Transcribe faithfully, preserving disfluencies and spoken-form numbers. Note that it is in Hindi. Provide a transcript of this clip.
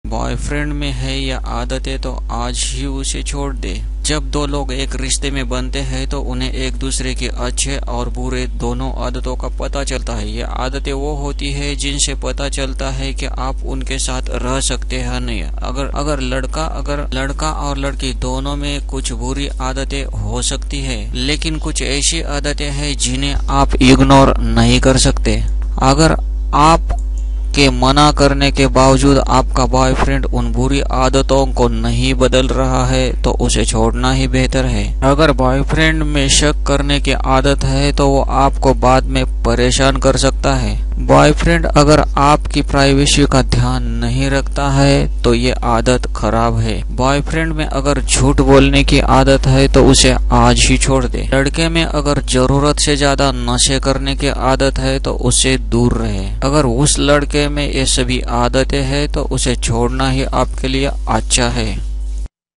बॉयफ्रेंड में है ये आदतें तो आज ही उसे छोड़ दे। जब दो लोग एक रिश्ते में बनते हैं तो उन्हें एक दूसरे के अच्छे और बुरे दोनों आदतों का पता चलता है। ये आदतें वो होती है जिनसे पता चलता है कि आप उनके साथ रह सकते हैं नहीं। अगर अगर लड़का अगर लड़का और लड़की दोनों में कुछ बुरी आदतें हो सकती है, लेकिन कुछ ऐसी आदतें हैं जिन्हें आप इग्नोर नहीं कर सकते। अगर आप के मना करने के बावजूद आपका बॉयफ्रेंड उन बुरी आदतों को नहीं बदल रहा है तो उसे छोड़ना ही बेहतर है। अगर बॉयफ्रेंड में शक करने की आदत है तो वो आपको बाद में परेशान कर सकता है। बॉयफ्रेंड अगर आपकी प्राइवेसी का ध्यान नहीं रखता है तो ये आदत खराब है। बॉयफ्रेंड में अगर झूठ बोलने की आदत है तो उसे आज ही छोड़ दे। लड़के में अगर जरूरत से ज्यादा नशे करने की आदत है तो उससे दूर रहे। अगर उस लड़के में ये सभी आदतें हैं तो उसे छोड़ना ही आपके लिए अच्छा है।